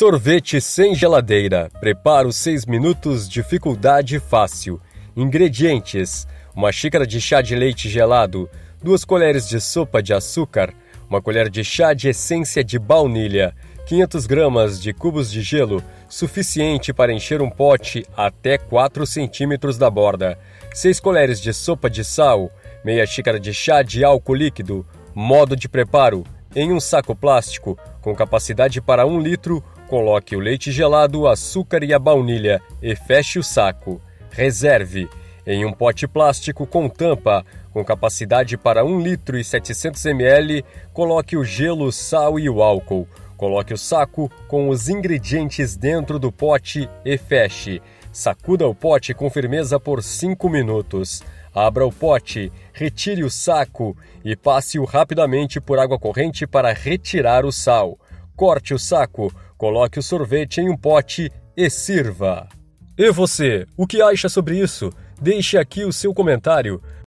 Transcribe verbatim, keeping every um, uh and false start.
Sorvete sem geladeira. Preparo seis minutos, dificuldade fácil. Ingredientes: uma xícara de chá de leite gelado, duas colheres de sopa de açúcar, uma colher de chá de essência de baunilha, quinhentas gramas de cubos de gelo, suficiente para encher um pote até quatro centímetros da borda, seis colheres de sopa de sal, meia xícara de chá de álcool líquido. Modo de preparo: em um saco plástico, com capacidade para um litro, coloque o leite gelado, o açúcar e a baunilha e feche o saco. Reserve. Em um pote plástico com tampa, com capacidade para um litro e setecentos mililitros, coloque o gelo, sal e o álcool. Coloque o saco com os ingredientes dentro do pote e feche. Sacuda o pote com firmeza por cinco minutos. Abra o pote, retire o saco e passe-o rapidamente por água corrente para retirar o sal. Corte o saco, coloque o sorvete em um pote e sirva. E você, o que acha sobre isso? Deixe aqui o seu comentário.